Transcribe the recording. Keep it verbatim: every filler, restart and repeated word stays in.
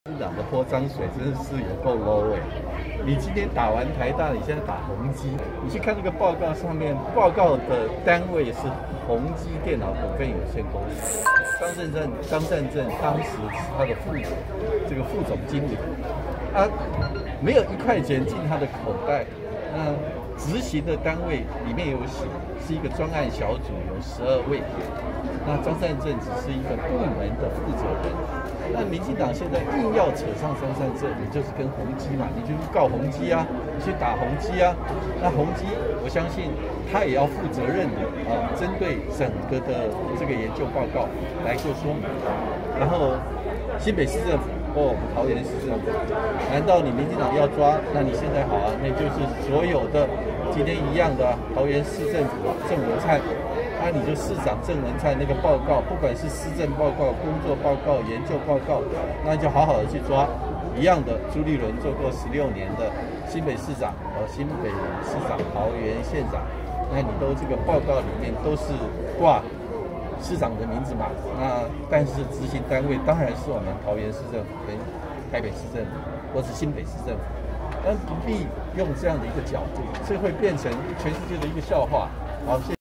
市长的泼脏水真的是有够 low 哎！你今天打完台大，你现在打宏基，你去看那个报告上面，报告的单位是宏基电脑股份有限公司，张善政，张善政当时是他的副这个副总经理，啊，没有一块钱进他的口袋。那执行的单位里面有写，是一个专案小组，有十二位。那张善政只是一个部门的负责人。那民进党现在硬要扯上张善政，你就是跟宏基嘛，你就去告宏基啊，你去打宏基啊。那宏基，我相信他也要负责任的啊，针对整个的这个研究报告来做说明。然后新北市政府或桃园市政府，难道你民进党要抓？那你现在好啊，那就是所有的今天一样的、啊、桃园市政府郑文灿。那、啊、你就市长郑文灿那个报告，不管是施政报告、工作报告、研究报告，那你就好好的去抓。一样的，朱立伦做过十六年的新北市长，呃，新北市长、桃园县长，那你都这个报告里面都是挂市长的名字嘛？那但是执行单位当然是我们桃园市政府跟台北市政府，或是新北市政府，但不必用这样的一个角度，这会变成全世界的一个笑话。好，谢谢。